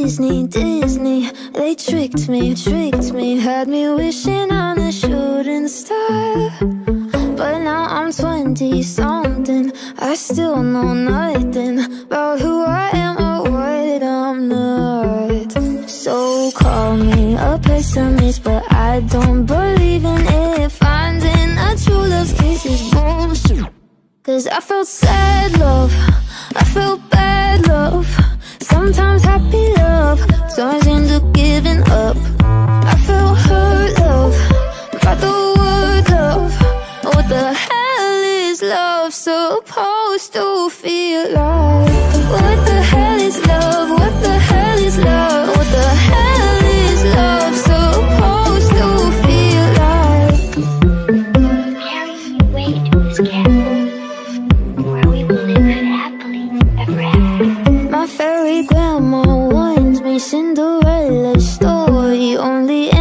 Disney, Disney, they tricked me, had me wishing on a shooting star. But now I'm 20-something, I still know nothing about who I am or what I'm not. So call me a pessimist, but I don't believe in it. Finding a true love case is bullshit. Cause I felt sad love, I felt bad love, sometimes happy love turns into giving up. I felt hurt love, by the word love. What the hell is love supposed to feel like? What the hell is love? What the hell is love? What the hell is love supposed to feel like? Carry you away to this castle, where we will live happily ever after. My fairy grandma warns me Cinderella's story only